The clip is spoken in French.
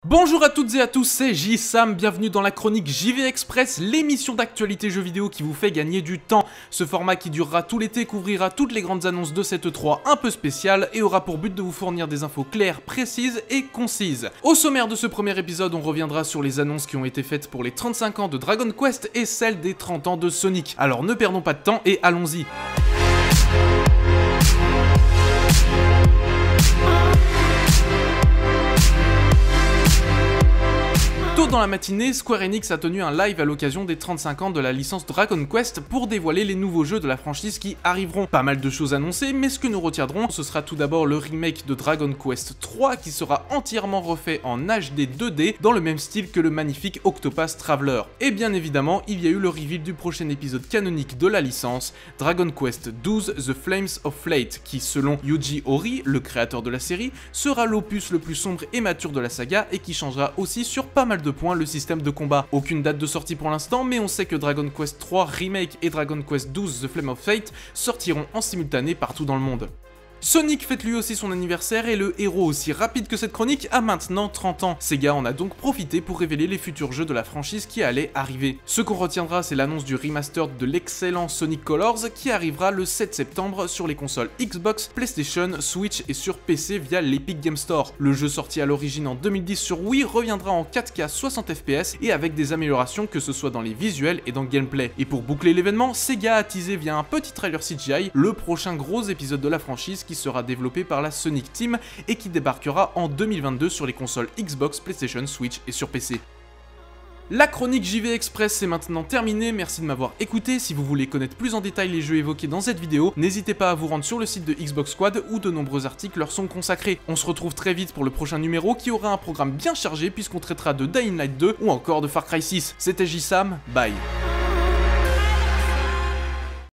Bonjour à toutes et à tous, c'est J-Sam, bienvenue dans la chronique JV Express, l'émission d'actualité jeux vidéo qui vous fait gagner du temps. Ce format qui durera tout l'été couvrira toutes les grandes annonces de cette E3 un peu spéciale et aura pour but de vous fournir des infos claires, précises et concises. Au sommaire de ce premier épisode, on reviendra sur les annonces qui ont été faites pour les 35 ans de Dragon Quest et celles des 30 ans de Sonic. Alors ne perdons pas de temps et allons-y. Tôt dans la matinée, Square Enix a tenu un live à l'occasion des 35 ans de la licence Dragon Quest pour dévoiler les nouveaux jeux de la franchise qui arriveront. Pas mal de choses annoncées, mais ce que nous retiendrons, ce sera tout d'abord le remake de Dragon Quest 3 qui sera entièrement refait en HD 2D dans le même style que le magnifique Octopath Traveler. Et bien évidemment, il y a eu le reveal du prochain épisode canonique de la licence, Dragon Quest XII The Flames of Fate, qui selon Yuji Horii, le créateur de la série, sera l'opus le plus sombre et mature de la saga et qui changera aussi sur pas mal de points le système de combat. Aucune date de sortie pour l'instant, mais on sait que Dragon Quest 3 Remake et Dragon Quest XII The Flame of Fate sortiront en simultané partout dans le monde. Sonic fête lui aussi son anniversaire et le héros aussi rapide que cette chronique a maintenant 30 ans. Sega en a donc profité pour révéler les futurs jeux de la franchise qui allaient arriver. Ce qu'on retiendra, c'est l'annonce du remaster de l'excellent Sonic Colors qui arrivera le 7 septembre sur les consoles Xbox, PlayStation, Switch et sur PC via l'Epic Game Store. Le jeu sorti à l'origine en 2010 sur Wii reviendra en 4K 60 FPS et avec des améliorations que ce soit dans les visuels et dans le gameplay. Et pour boucler l'événement, Sega a teasé via un petit trailer CGI le prochain gros épisode de la franchise qui sera développé par la Sonic Team et qui débarquera en 2022 sur les consoles Xbox, PlayStation, Switch et sur PC. La chronique JV Express est maintenant terminée, merci de m'avoir écouté. Si vous voulez connaître plus en détail les jeux évoqués dans cette vidéo, n'hésitez pas à vous rendre sur le site de Xbox Squad où de nombreux articles leur sont consacrés. On se retrouve très vite pour le prochain numéro qui aura un programme bien chargé puisqu'on traitera de Dying Light 2 ou encore de Far Cry 6. C'était J-Sam, bye.